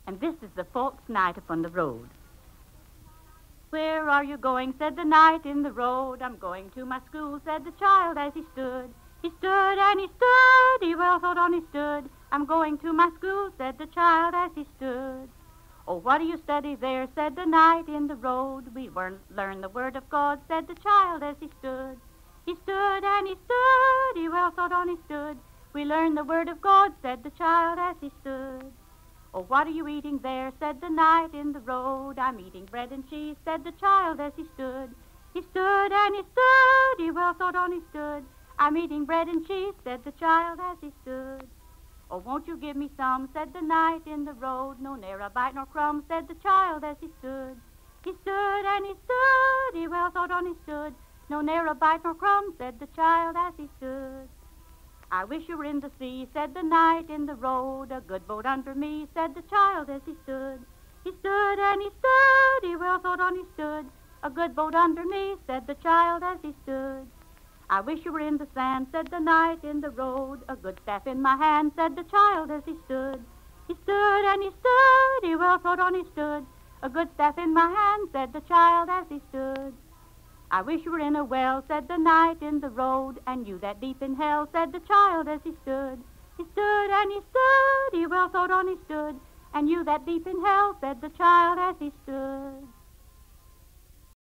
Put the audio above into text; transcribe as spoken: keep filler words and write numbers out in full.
and this is the folks' night upon the road. Where are you going, said the knight in the road. I'm going to my school, said the child as he stood. He stood and he stood, he well thought on he stood. I'm going to my school, said the child as he stood. Oh, what do you study there, said the knight in the road. We learn the word of God, said the child as he stood. He stood and he stood, he well thought on he stood. We learn the word of God, said the child as he stood. Oh, what are you eating there, said the knight in the road. I'm eating bread and cheese, said the child as he stood. He stood and he stood, he well thought on he stood. I'm eating bread and cheese, said the child as he stood. Oh, won't you give me some, said the knight in the road. No, ne'er a bite nor crumb, said the child as he stood. He stood and he stood, he well thought on he stood. No, ne'er a bite nor crumb, said the child as he stood. I wish you were in the sea, said the knight in the road. A good boat under me, said the child as he stood. He stood and he stood, he well thought on he stood. A good boat under me, said the child as he stood. I wish you were in the sand, said the knight in the road. A good staff in my hand, said the child as he stood. He stood and he stood, he well thought on he stood. A good staff in my hand, said the child as he stood. I wish you were in a well, said the knight in the road. And you that deep in hell, said the child as he stood. He stood and he stood, he well thought on he stood. And you that deep in hell, said the child as he stood.